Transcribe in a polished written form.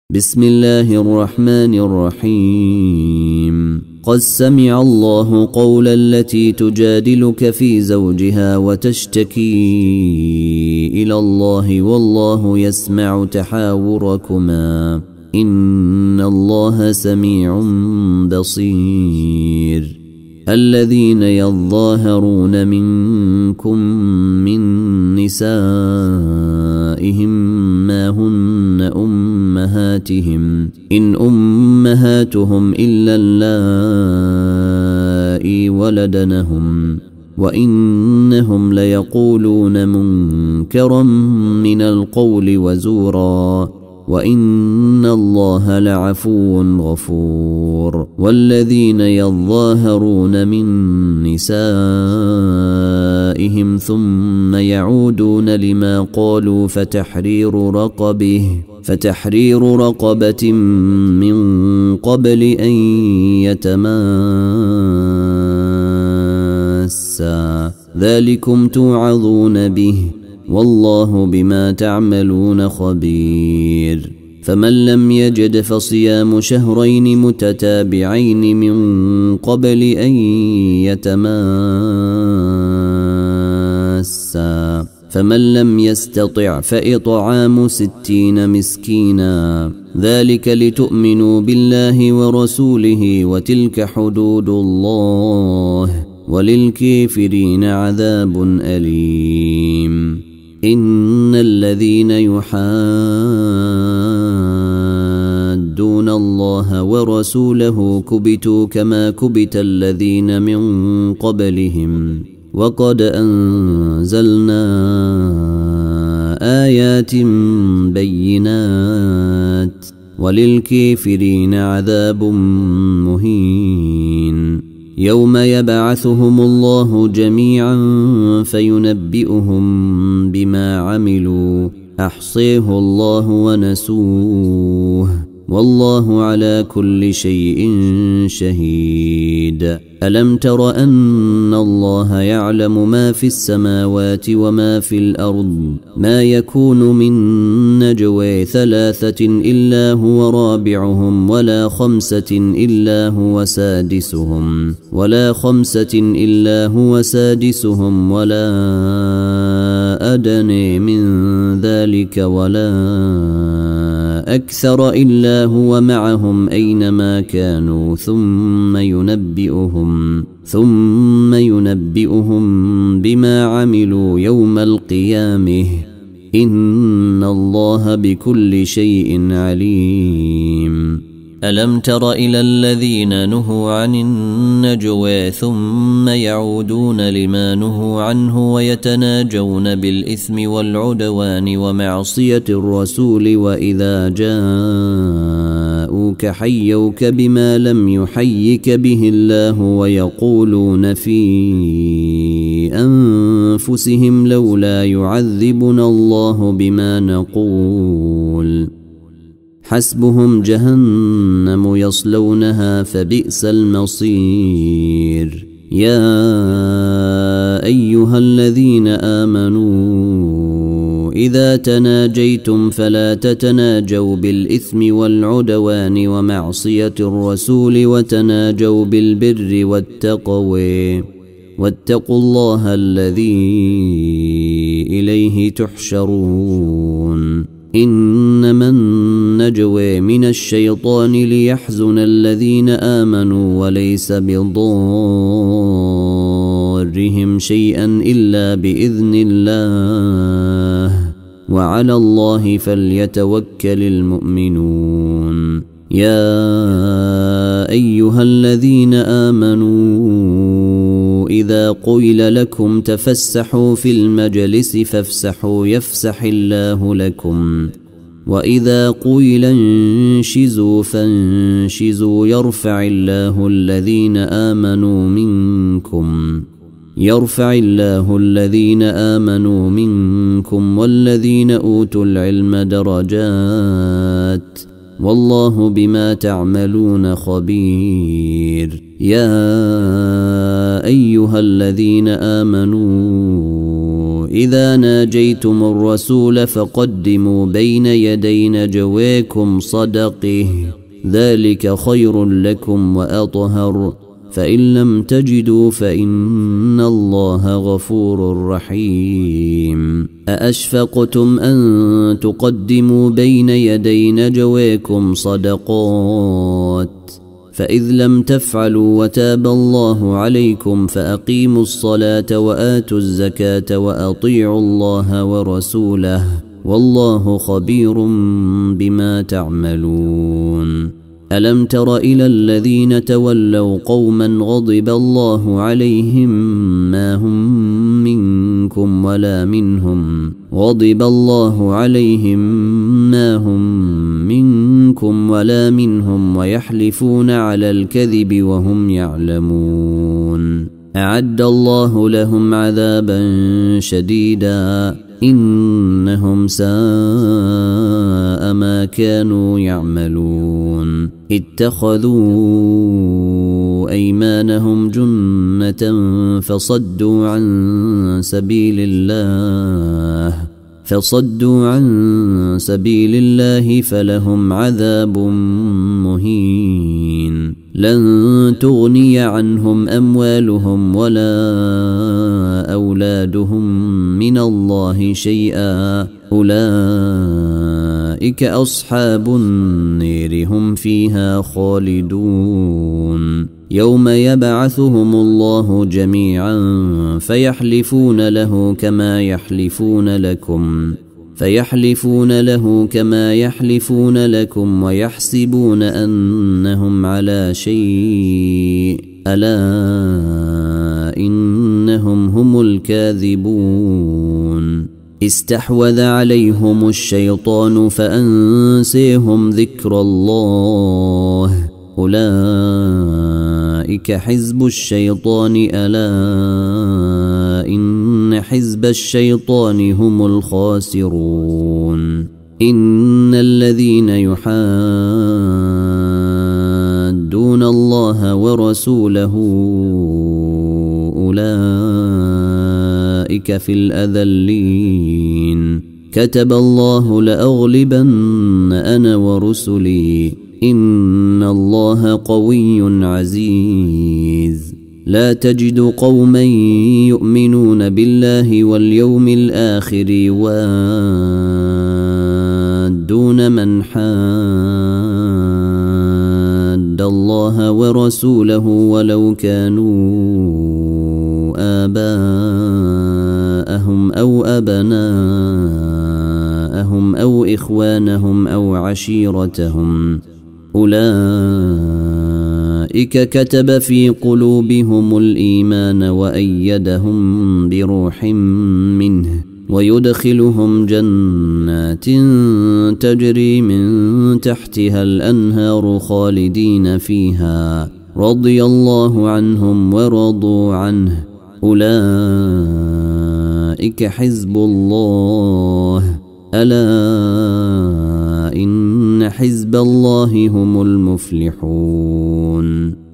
بسم الله الرحمن الرحيم. قد سمع الله قول التي تجادلك في زوجها وتشتكي إلى الله والله يسمع تحاوركما إن الله سميع بصير. الذين يظاهرون منكم من نسائهم ما هن أمهاتهم إن أمهاتهم إلا اللائي ولدنهم وإنهم ليقولون منكرا من القول وزورا وإن الله لعفو غفور. والذين يظاهرون من نسائهم ثم يعودون لما قالوا فتحرير رقبة من قبل أن يتماسا ذلكم توعظون به والله بما تعملون خبير. فمن لم يجد فصيام شهرين متتابعين من قبل أن يتماسا فمن لم يستطع فإطعام 60 مسكينا ذلك لتؤمنوا بالله ورسوله وتلك حدود الله وللكافرين عذاب أليم. إن الذين يحادون الله ورسوله كبتوا كما كبت الذين من قبلهم وقد أنزلنا آيات بينات وللكافرين عذاب مهين. يوم يبعثهم الله جميعا فينبئهم بما عملوا أحصيه الله ونسوه والله على كل شيء شهيد. ألم تر أن الله يعلم ما في السماوات وما في الأرض ما يكون من نجوى 3 إلا هو رابعهم ولا 5 إلا هو سادسهم ولا أدنى من ذلك ولا أكثر إلا هو معهم أينما كانوا ثم ينبئهم بما عملوا يوم القيامة إن الله بكل شيء عليم. ألم تر إلى الذين نهوا عن النجوى ثم يعودون لما نهوا عنه ويتناجون بالإثم والعدوان ومعصية الرسول وإذا جاءوك حيوك بما لم يحيك به الله ويقولون في أنفسهم لولا يعذبنا الله بما نقول حسبهم جهنم يصلونها فبئس المصير. يا أيها الذين آمنوا إذا تناجيتم فلا تتناجوا بالإثم والعدوان ومعصية الرسول وتناجوا بالبر والتقوى واتقوا الله الذي إليه تحشرون. إنما النجوى من الشيطان ليحزن الذين آمنوا وليس بضارهم شيئا إلا بإذن الله وعلى الله فليتوكل المؤمنون. يا أيها الذين آمنوا إذا قيل لكم تفسحوا في المجلس فافسحوا يفسح الله لكم وإذا قيل انشزوا فانشزوا يرفع الله الذين آمنوا منكم والذين أوتوا العلم درجات والله بما تعملون خبير. يا أيها الذين آمنوا إذا ناجيتم الرسول فقدموا بين يدي نجويكم صدقه ذلك خير لكم وأطهر فإن لم تجدوا فإن الله غفور رحيم أأشفقتم أن تقدموا بين يدي نجويكم صدقات فإذ لم تفعلوا وتاب الله عليكم فأقيموا الصلاة وآتوا الزكاة وأطيعوا الله ورسوله والله خبير بما تعملون ألم تر إلى الذين تولوا قوما غضب الله عليهم ما هم منكم ولا منهم غضب الله عليهم ما هم منكم ولا منهم ويحلفون على الكذب وهم يعلمون أعد الله لهم عذابا شديدا إنهم ساء ما كانوا يعملون اتخذوا أيمانهم جنة فصدوا عن سبيل الله فلهم عذاب مهين لن تغني عنهم أموالهم ولا أولادهم من الله شيئا أولئك أصحاب النير هم فيها خالدون يوم يبعثهم الله جميعا فيحلفون له كما يحلفون لكم ويحسبون أنهم على شيء ألا إنهم هم الكاذبون استحوذ عليهم الشيطان فأنسيهم ذكر الله أولئك حزب الشيطان ألا إن حزب الشيطان هم الخاسرون إن الذين يحادون الله ورسوله أولئك في الأذلين كتب الله لأغلبن أنا ورسلي إن الله قوي عزيز لا تجد قوما يؤمنون بالله واليوم الآخر يوادون من حاد الله ورسوله ولو كانوا آباءهم أو أبناءهم أو إخوانهم أو عشيرتهم أولئك كتب في قلوبهم الإيمان وأيدهم بروح منه ويدخلهم جنات تجري من تحتها الأنهار خالدين فيها رضي الله عنهم ورضوا عنه أولئك حزب الله ألا إن حزب الله هم المفلحون